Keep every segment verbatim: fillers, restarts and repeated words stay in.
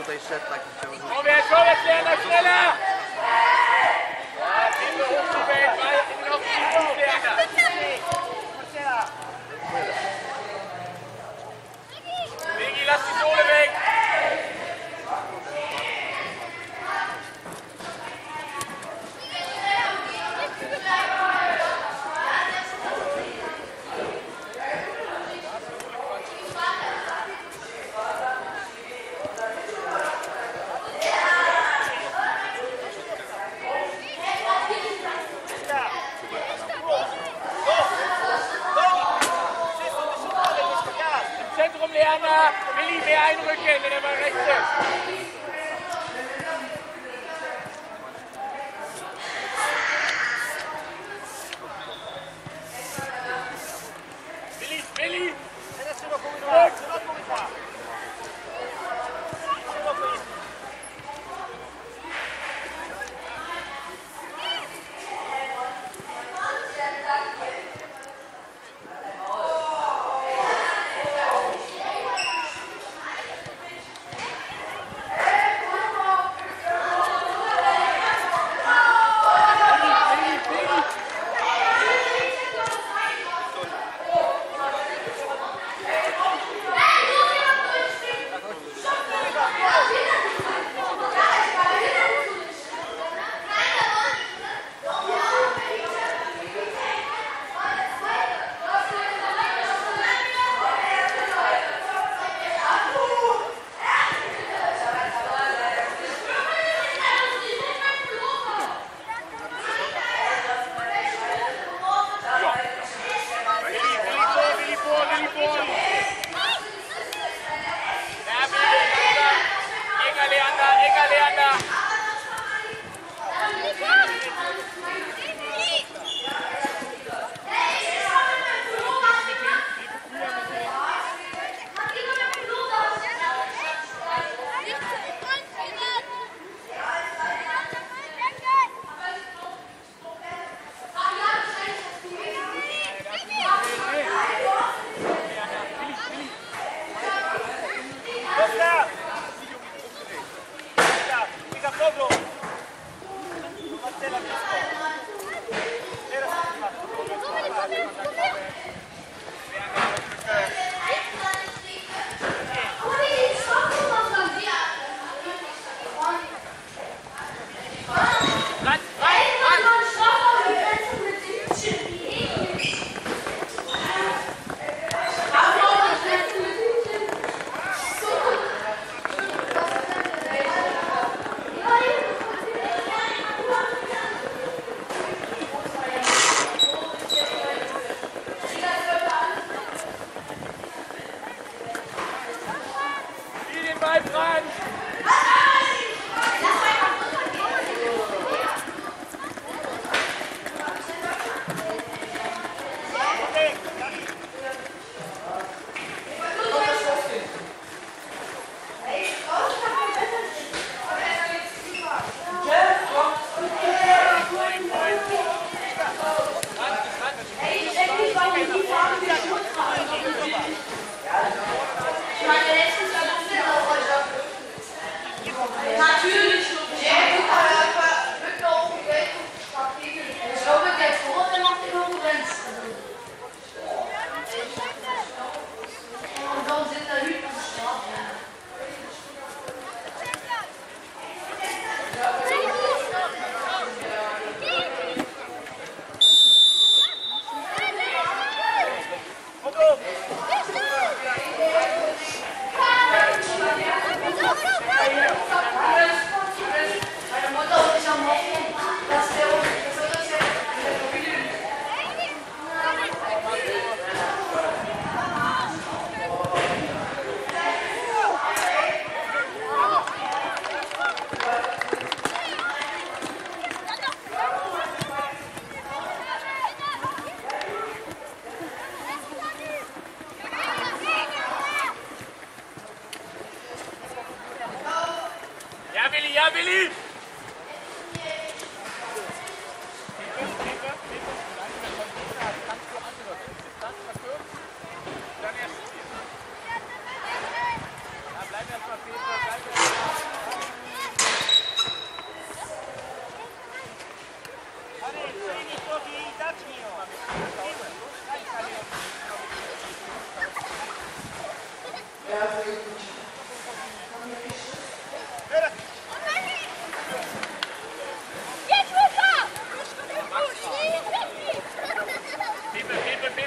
tutaj szedł taki chciał rzucić. Vorwärts, vorwärts, Lerner, schneller! Ja, Kinder hoch die Welt, weil in noch die Lerner. Vigi, lass die Sohle weg! Zentrum Lerner, Willi mehr einrücken, wenn er mal rechts ist. Willi, Willi! Zurück!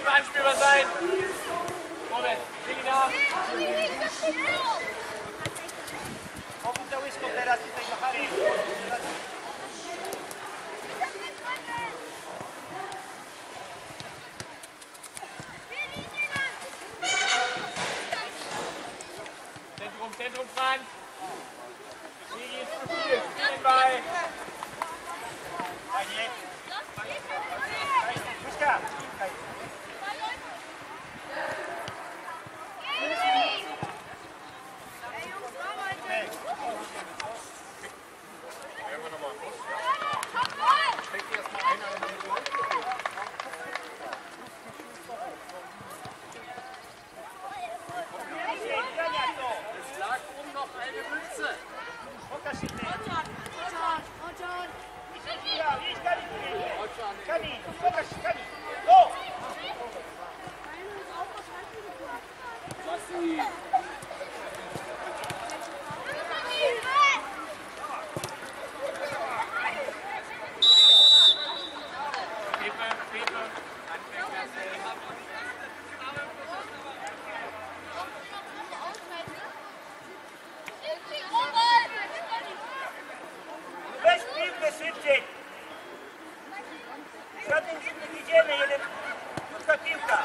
Hilfe anspielbar sein. Moment, Willi nach. Opita Wisco teraz tutaj do Harry. Zentrum, Zentrum, Franz. Hier ist zu viel. Den Ball. Fajnie. Wisca. Es lag oben noch eine Münze. Sassi. Pepe, Pepe. Anfänger selber. Bez piłkę szybciej. Żadnym nie idziemy, jeden. Krótka piłka.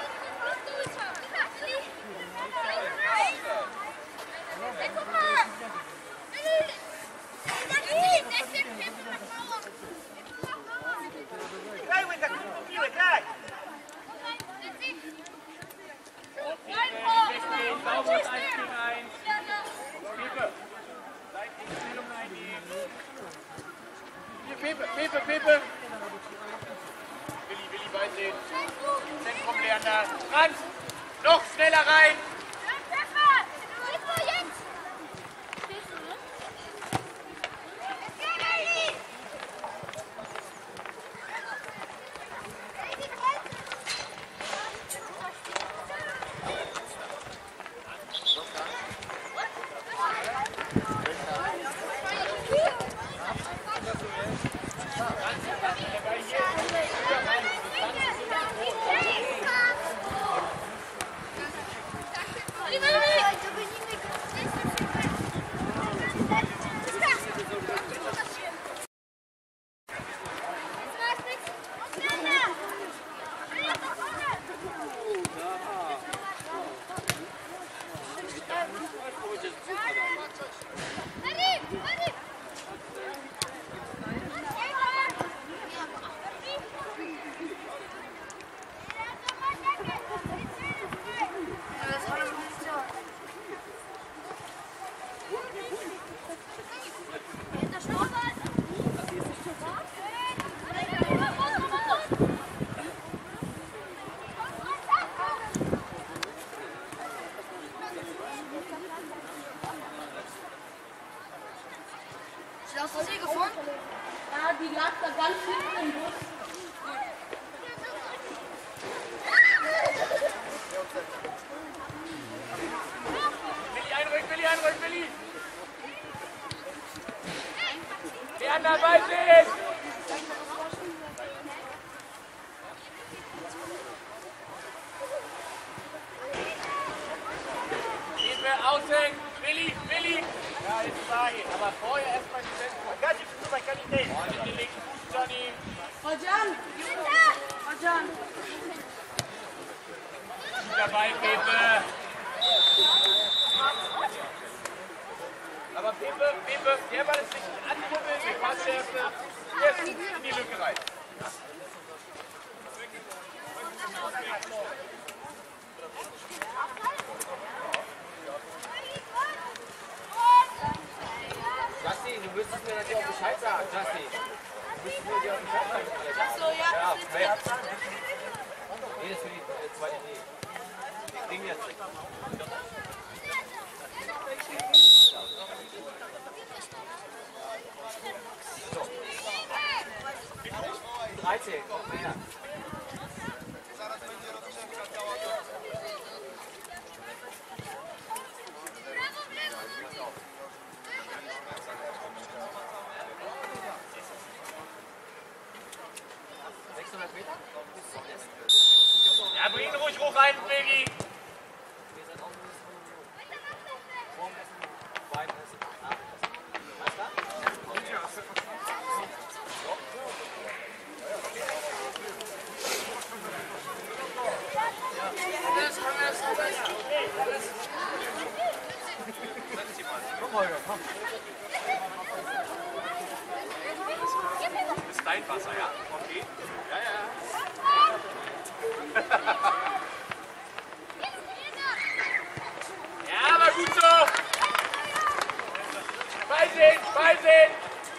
Graj łyka, krótką piłę, graj. Sauberes eins gegen eins. Pepe. Seitenstellung einnehmen. Hier, Pepe, Pepe, Pepe. Willi, Willi weitsehen. Zentrum Leander. Franz, noch schneller rein. Hast du sie gefunden? Ja, die lag da ganz hinten im Bus. Willi einrücken, Willi einrücken, Willi. Die anderen weitsehen. Pepe, außen. Willi, Willi. Ja, jetzt frage. Aber vorher erstmal die Zentrum. Gazi, super Qualität. Und in den linken Fuß, Johnny. Rajan! Rajan! Dabei, Pepe. Aber Pepe, Pepe, der war das nicht ankurbeln, die Passschärfe. Jetzt in die Lücke rein. Justin, du müsstest mir natürlich auch Bescheid sagen, Justin. Du müsstest mir natürlich auch Bescheid sagen. Achso, ja, Ja, das ist nee. jetzt. Nee, das ist für die äh, zweite Idee. Ich klinge jetzt nicht. So. dreizehn, komm her. Ja, bring ihn bleiben, Biggie. Wir sind auch nicht vorm Essen, beim Essen, nach dem Essen. Weißt du? Komm, Holger, komm. Das ist dein Wasser, ja? Okay. Ja, ja. Ja, aber gut so. Beisehen, beisehen.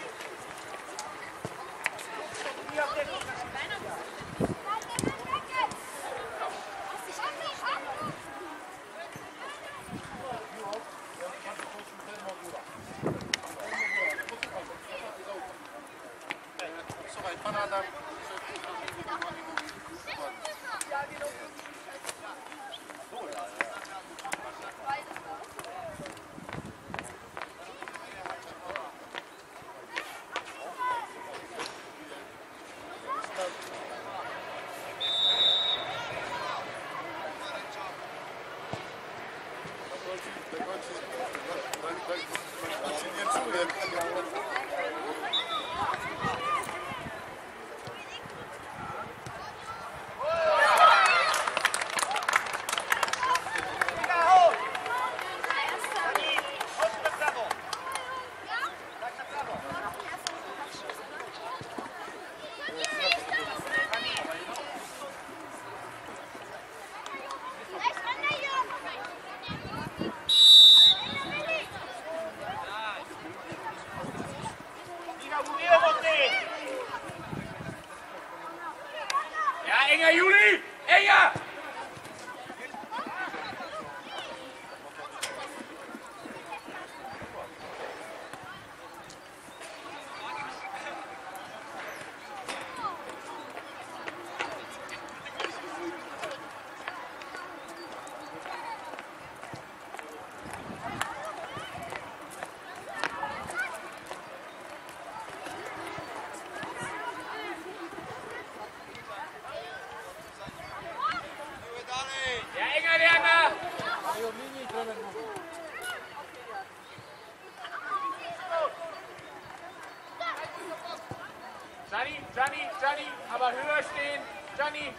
Ja, enger, Juli! Enger! Ja, enger, Lerner! Gianni, Gianni, Gianni, aber höher stehen. Gianni.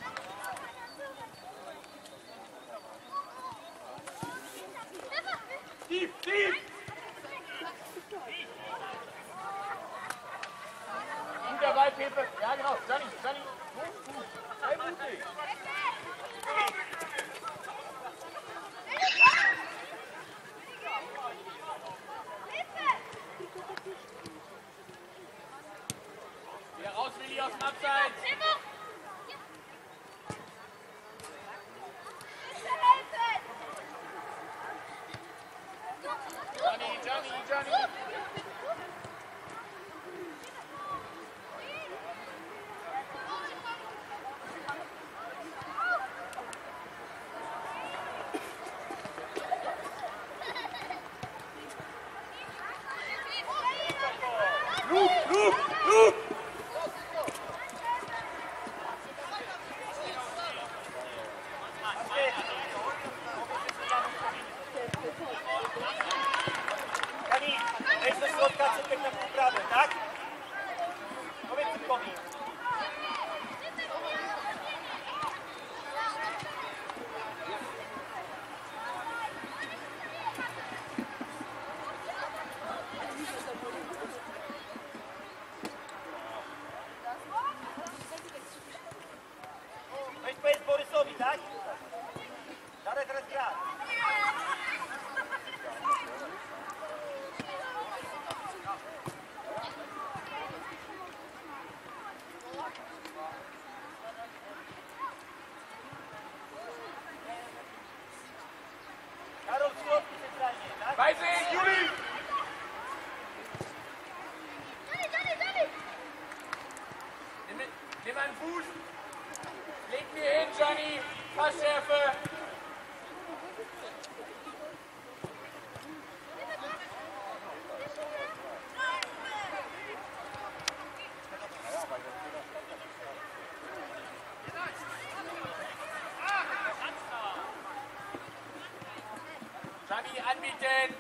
Tief, tief. Guter Ball, Pepe. Ja, genau. Gianni, Gianni. Gut, gut. Sei mutig. Wieder raus, Willi, aus dem Abseits. Gianni, Gianni, Gianni. Luke, Luke, Luke. Pani, weź do środka, cypek na półprawę, tak? Powiedz cypkowi. Weź powiedz Borysowi, tak? Dalej teraz gra. Karol, w środku centralnie, tak? Beisehen, Juli. Nimm, nimm einen Fuß. Leg mir hin, Gianni. Passschärfe. Biggie, anbieten.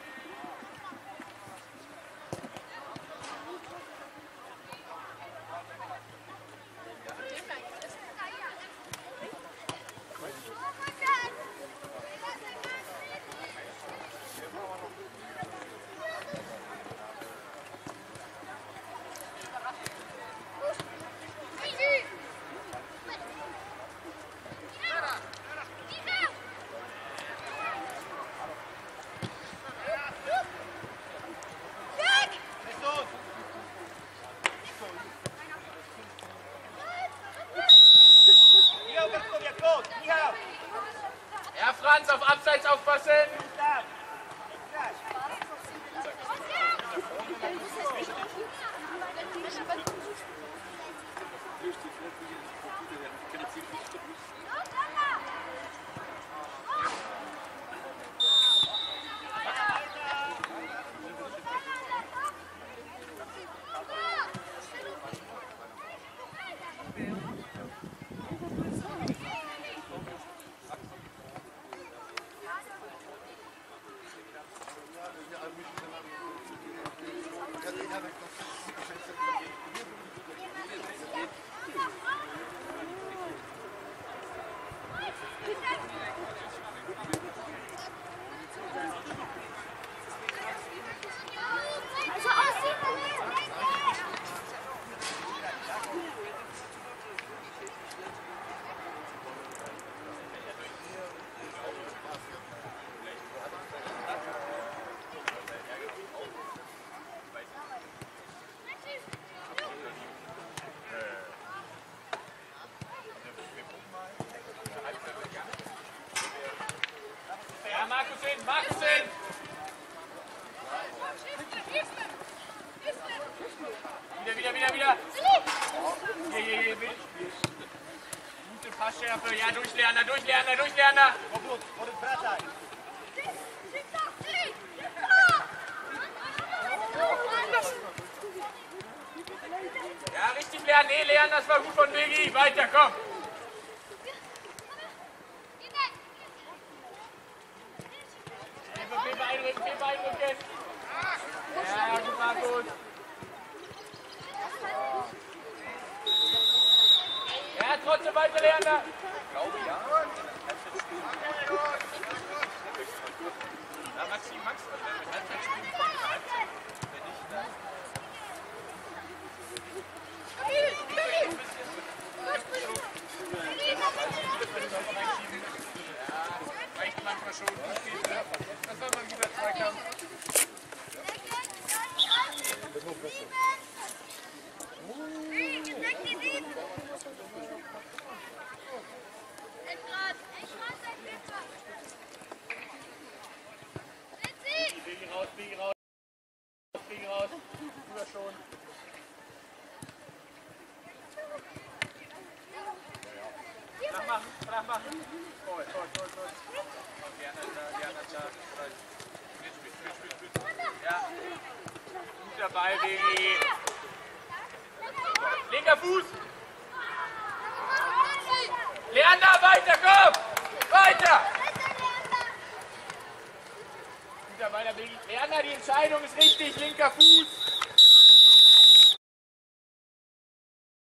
Ja, Franz, auf Abseits aufpassen. Ja, Markus hin, Markus hin! Wieder, wieder, wieder, wieder! Hier, hier, hier, gute Passschärfe, ja, Durchlerner, Durchlerner, Durchlerner! Ja, richtig lernen, nee, lernen, das war gut von Biggie, weiter, komm! Pepe einrücken, Pepe einrücken. Ja, gut, Markus. Ja, trotzdem weiter lernen. Ich glaube, ja. Ja, Maxi, Max, wenn wir mit Halbzeit spielen, kommt eine Halbzeit. Wenn nicht, dann... Ja, reicht manchmal schon. Das war mal ein guter Zweikampf. Biggie raus, Biggie raus, Biggie raus. Früher schon. Nachmachen, nachmachen. Voll, voll, voll, voll. Gerne da, gerne da. Spiel, spiel, spiel, spiel. Ja. Guter Ball, Biggie. Linker Fuß. Leander, weiter, komm! Weiter! Guter Ball, Biggie. Leander, die Entscheidung ist richtig. Linker Fuß.